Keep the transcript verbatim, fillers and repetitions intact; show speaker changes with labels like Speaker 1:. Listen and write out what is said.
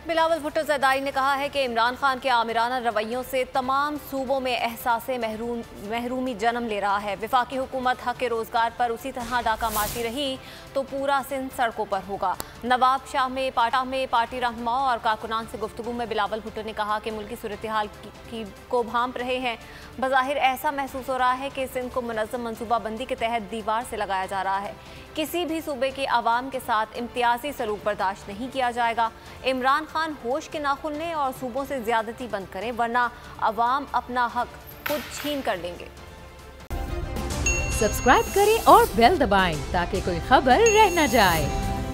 Speaker 1: बिलावल भुट्टो ज़रदारी ने कहा है कि इमरान खान के आमिराना रवैयों से तमाम सूबों में एहसास महरूम महरूमी जन्म ले रहा है। वफाकी हुकूमत हक के रोज़गार पर उसी तरह डाका मारती रही तो पूरा सिंध सड़कों पर होगा। नवाब शाह में पाटा में पार्टी रहनुमा और कारकुनान से गुफ्तगू में बिलावल भुट्टो ने कहा कि मुल्की सूरत हाल की, की को भांप रहे हैं। बज़ाहिर ऐसा महसूस हो रहा है कि सिंध को मुनज़्ज़म मनसूबाबंदी के तहत दीवार से लगाया जा रहा है। किसी भी सूबे के आवाम के साथ इम्तियाजी सलूक बर्दाश्त नहीं किया जाएगा। इमरान खान होश के नाखुन लें और सूबों से ज्यादती बंद करें, वरना अवाम अपना हक खुद छीन कर लेंगे।
Speaker 2: सब्सक्राइब करें और बेल दबाएं ताकि कोई खबर रह न जाए।